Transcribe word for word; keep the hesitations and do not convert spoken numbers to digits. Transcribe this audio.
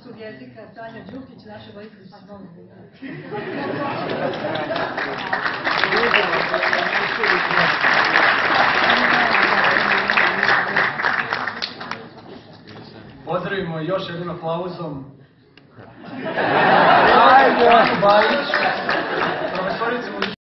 srpskog jezika, Tanja Đukić, naša vojiteljica Novog Buda. Pozdravimo još jednim aplauzom Anu Bajić.